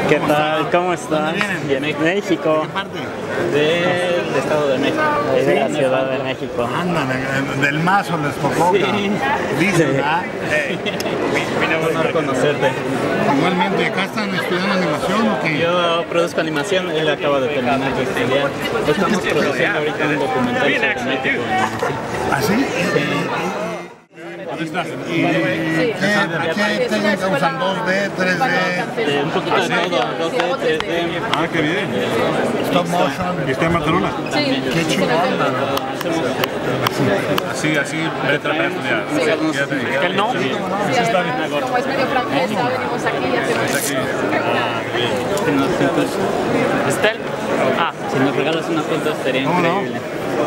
¿Qué tal? ¿Cómo están? ¿Dónde vienen? De México. ¿Qué parte? Del Estado de México. De la Ciudad de México. Andan, del Mazo les tocó. Sí. Dicen, ¿verdad? Un honor conocerte. Igualmente, ¿acá están estudiando animación o qué? Yo produzco animación, él acaba de terminar de estudiar. Estamos produciendo ahorita un documental sobre México. ¿Ah, sí? ¿Dónde estás? ¿Y qué técnica usan? ¿2D, 3D? Un poquito de todo, 2D, 3D. Ah, qué bien. ¿Stop motion? ¿Y está en Barcelona? Sí, Qué chingón, Así, letra para estudiar. Sí. Ya te dije. ¿Que no? Sí, además, como es medio francesa, venimos aquí y hacemos. Estel, si nos regalas una foto estaría ¿Cómo no? increíble.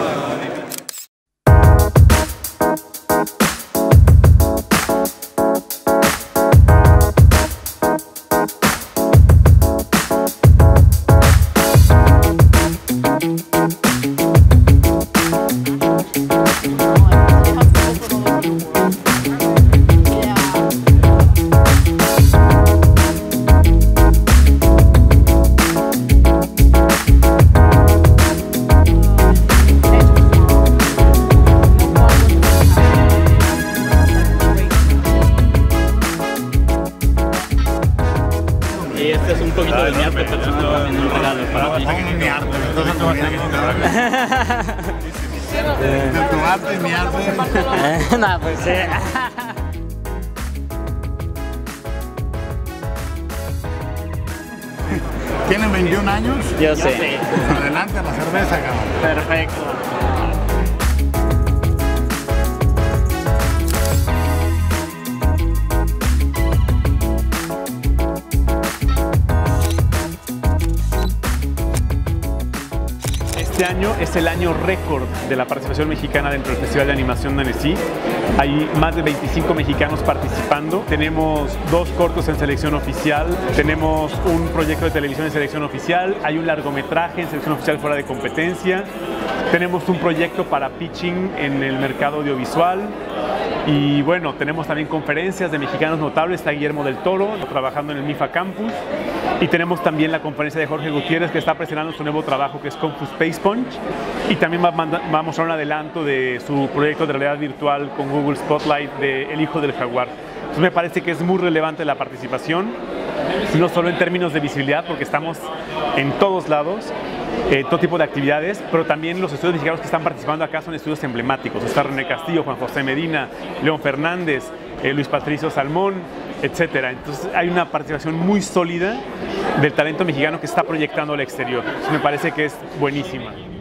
Y este es un poquito de mi arte personal, también un regalo para ti. Mi arte, entonces no de tu arte y mi arte. No, pues sí. ¿Tienen 21 años? Yo sé. Adelante a la cerveza, cabrón. Perfecto. Este año es el año récord de la participación mexicana dentro del Festival de Animación de Annecy. Hay más de 25 mexicanos participando. Tenemos 2 cortos en selección oficial, tenemos un proyecto de televisión en selección oficial, hay un largometraje en selección oficial fuera de competencia, tenemos un proyecto para pitching en el mercado audiovisual. Y bueno, tenemos también conferencias de mexicanos notables, está Guillermo del Toro trabajando en el MIFA Campus, y tenemos también la conferencia de Jorge Gutiérrez, que está presentando su nuevo trabajo, que es Kung Fu Space Punch, y también va a mostrar un adelanto de su proyecto de realidad virtual con Google Spotlight de El Hijo del Jaguar. Entonces me parece que es muy relevante la participación, no solo en términos de visibilidad, porque estamos en todos lados, todo tipo de actividades, pero también los estudios mexicanos que están participando acá son estudios emblemáticos. Está René Castillo, Juan José Medina, León Fernández, Luis Patricio Salmón, etcétera. Entonces hay una participación muy sólida del talento mexicano que está proyectando al exterior. Entonces me parece que es buenísima.